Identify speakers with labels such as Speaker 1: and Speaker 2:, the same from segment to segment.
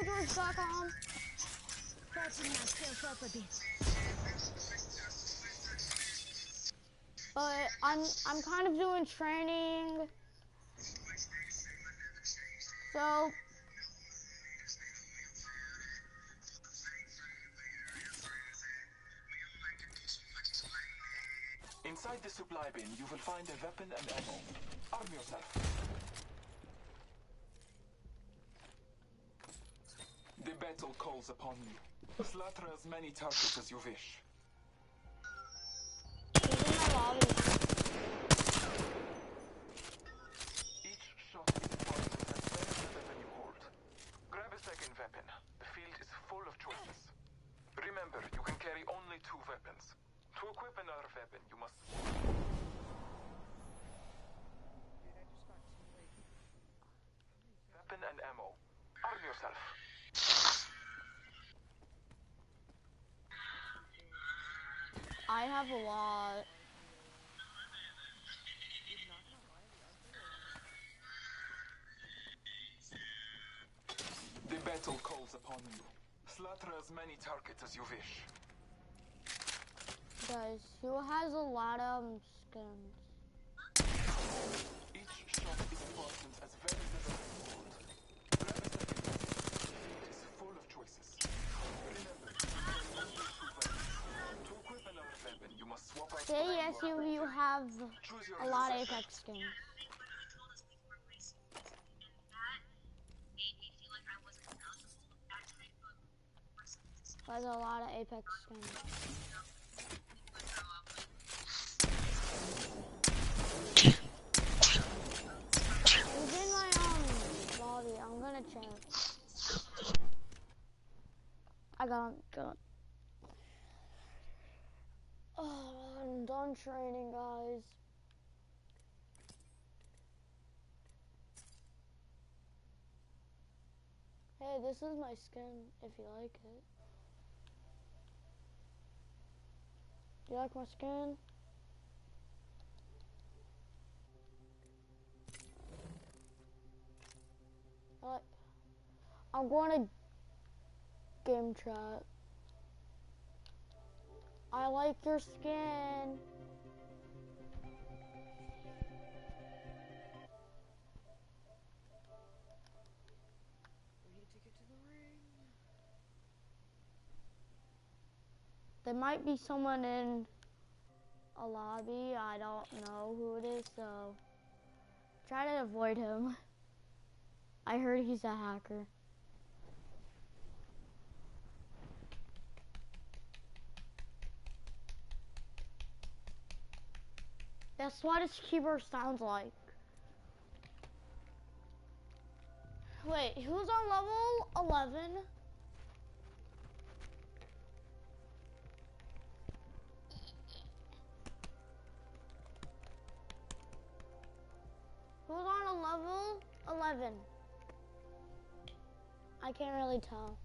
Speaker 1: KillGeorge.com.
Speaker 2: Patching myself up a bit.
Speaker 1: But I'm kind of doing training. So
Speaker 3: inside the supply bin, you will find a weapon and ammo. Arm yourself. The battle calls upon you. Slaughter as many targets as you wish.
Speaker 1: he's in my lobby.
Speaker 3: Each shot is important as well as the weapon you hold. Grab a second weapon. The field is full of choices. Remember, you can carry only 2 weapons. To equip another weapon, you must... Weapon and ammo. Arm yourself.
Speaker 1: I have a lot.
Speaker 3: The battle calls upon you. Slaughter as many targets as you wish.
Speaker 1: Guys, who has a lot of skins?
Speaker 3: Each shot is important as well as the weapon you hold. Grab a second weapon. It is full of choices. Remember, you can carry only 2 weapons. To equip another weapon, you must swap out the
Speaker 1: Say
Speaker 3: one
Speaker 1: yes,
Speaker 3: you are
Speaker 1: you
Speaker 3: holding.
Speaker 1: have
Speaker 3: Choose your
Speaker 1: a lot of
Speaker 3: possession.
Speaker 1: Apex skins. There's a lot of Apex skins. Who's in my lobby? I'm gonna check. I got him. Oh, I'm done training, guys. Hey, this is my skin, if you like it. You like my skin? I'm going to game chat. I like your skin. There might be someone in a lobby. I don't know who it is, so try to avoid him. I heard he's a hacker. That's what his keyboard sounds like. Wait, who's on level 11? Who's on a level 11? I can't really tell.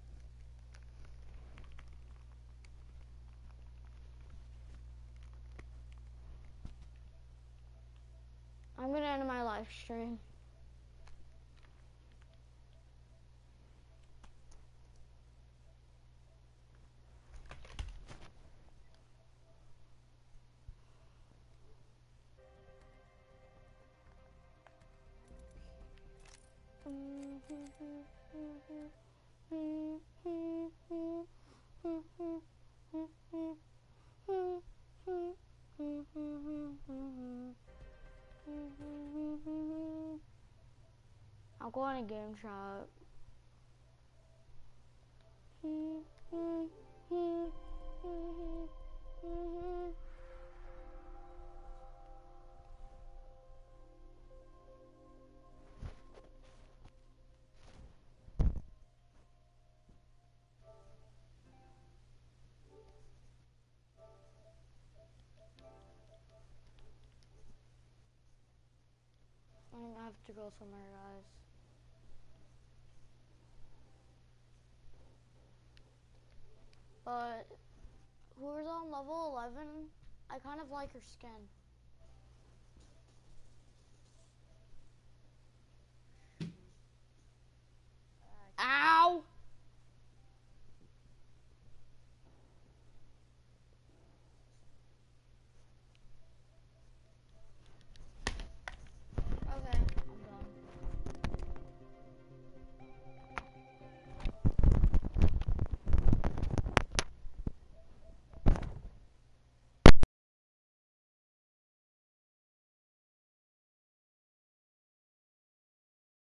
Speaker 1: I'm gonna end my live stream. I'll go on a game shot. I have to go somewhere, guys. But who's on level 11? I kind of like her skin.